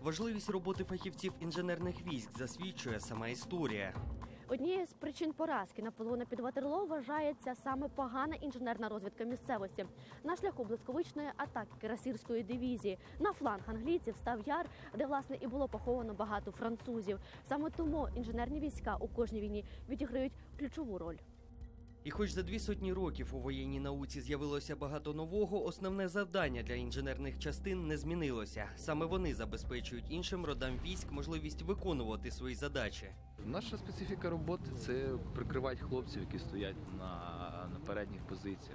Важливість роботи фахівців інженерних військ засвідчує сама історія. Однією з причин поразки Наполеона під Ватерлоо вважається саме погана інженерна розвідка місцевості. На шляху блискавичної атаки Кирасирської дивізії на фланг англійців став яр, де, власне, і було поховано багато французів. Саме тому інженерні війська у кожній війні відіграють ключову роль. І хоч за 200 років у воєнній науці з'явилося багато нового, основне завдання для інженерних частин не змінилося. Саме вони забезпечують іншим родам військ можливість виконувати свої задачі. Наша специфіка роботи – це прикривати хлопців, які стоять на передніх позиціях,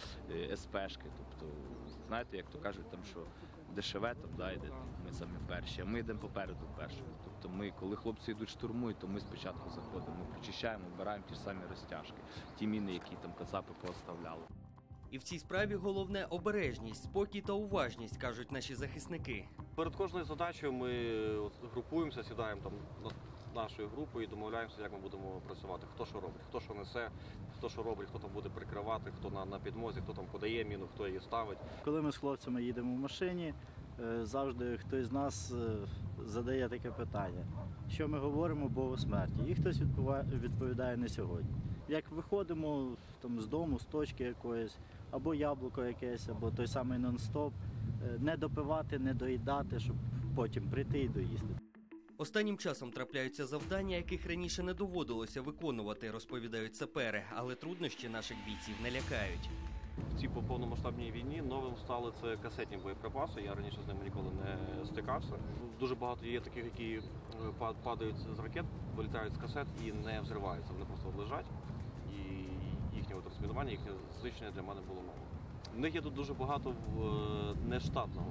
це СПшки. Тобто, знаєте, як то кажуть, там, що ДШВ там, да, йде, ми самі перші, а ми йдемо попереду першими. Тобто ми, коли хлопці йдуть штурмують, то ми спочатку заходимо, ми прочищаємо, вбираємо ті ж самі розтяжки, ті міни, які там кацапи поставляли. І в цій справі головне – обережність, спокій та уважність, кажуть наші захисники. Перед кожною задачею ми групуємося, сідаємо там нашою групою і домовляємося, як ми будемо працювати. Хто що робить, хто що несе, хто що робить, хто там буде прикривати, хто на підмозі, хто там подає міну, хто її ставить. Коли ми з хлопцями їдемо в машині, завжди хтось з нас задає таке питання, що ми говоримо Богу смерті, і хтось відповідає не сьогодні. Як виходимо там, з дому, з точки якоїсь, або яблуко якесь, або той самий нон-стоп, не допивати, не доїдати, щоб потім прийти і доїсти. Останнім часом трапляються завдання, яких раніше не доводилося виконувати, розповідають сапери, але труднощі наших бійців не лякають. В цій повномасштабній війні новим стали це касетні боєприпаси, я раніше з ними ніколи не стикався. Дуже багато є таких, які падають з ракет, вилітають з касет і не взриваються, вони просто лежать. І їхнє розмінування, їхнє знищення для мене було нове. В них є тут дуже багато нештатного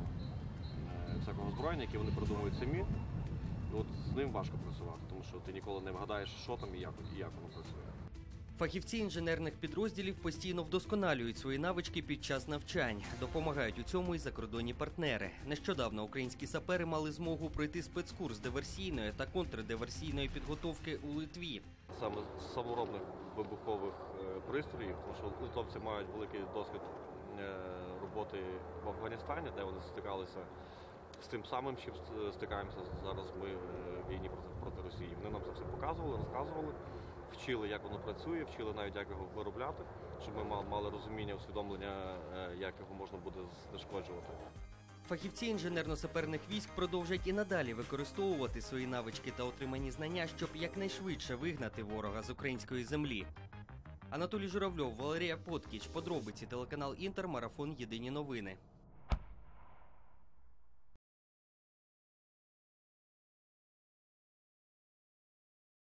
всякого озброєння, яке вони придумують самі. От з ним важко працювати, тому що ти ніколи не вгадаєш, що там і як воно працює. Фахівці інженерних підрозділів постійно вдосконалюють свої навички під час навчань. Допомагають у цьому і закордонні партнери. Нещодавно українські сапери мали змогу пройти спецкурс диверсійної та контрдиверсійної підготовки у Литві. Саме з саморобних вибухових пристроїв, тому що литовці мають великий досвід роботи в Афганістані, де вони стикалися з тим самим, чим стикаємося зараз ми в війні проти Росії. Вони нам це все показували, розказували, вчили, як воно працює, вчили навіть, як його виробляти, щоб ми мали розуміння, усвідомлення, як його можна буде знешкоджувати. Фахівці інженерно-саперних військ продовжать і надалі використовувати свої навички та отримані знання, щоб якнайшвидше вигнати ворога з української землі. Анатолій Журавльов, Валерія Поткіч. Подробиці, телеканал Інтер, марафон «Єдині новини».